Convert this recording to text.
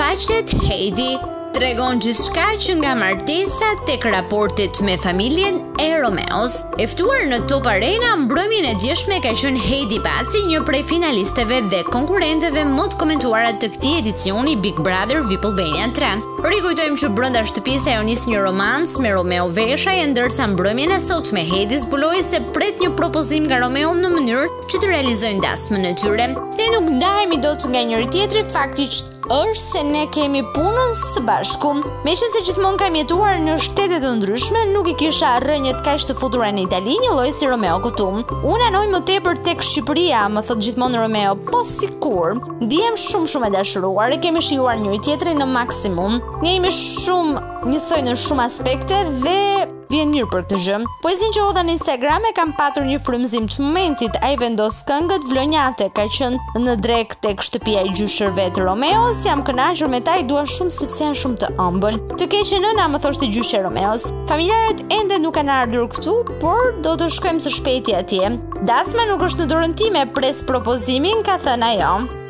Faqet Heidi tregon gjithçka që nga martesa tek raportet me familjen e Romeos. E ftuar në Top Arena, mbrëmjen e djeshme ka qenë Heidi Baci, një prej finalisteve dhe konkurrenteve më të komentuara të këtij edicioni Big Brother VIP Albania 3. Rikujtojmë që brenda shtëpisë ajo nis një romans me Romeo Veshaj, ndërsa mbrëmjen e sotshme Heidi zbuloi se pret një propozim nga Romeo në mënyrë që të realizojnë dasmën e tyre. Ne nuk ndahemi dot nga njëri tjetri, fakti është se ne kemi punën së bashku. Meqense gjithmonë kam jetuar në shtete të ndryshme, nuk i kisha rrënjët kaq të futura në Itali, një lloj si Romeo këtu. Unë anoj më tepër tek Shqipëria, më thot gjithmonë Romeo, po sikur. Ndihem shumë e dashuruar, e kemi shijuar njëri tjetrin në maksimum. Ne jemi shumë njësoj në shumë aspekte dhe vjen mirë për këtë gjë. Poezinë që hodha në Instagram e kam patur një frymëzim të momentit. Ai vendos këngët vlonjate, ka qenë në drek tek shtëpia e gjyshërve të Romeos. Jam kënaqur me ta, i dua shumë sepse janë shumë të ëmbël. Të keqe nëna, më thoshte gjyshi e Romeos. Familjarët ende nuk kanë ardhur këtu, por do të shkojmë së shpejti atje. Dasma nuk është në dorën time, pres propozimin, ka thënë ajo.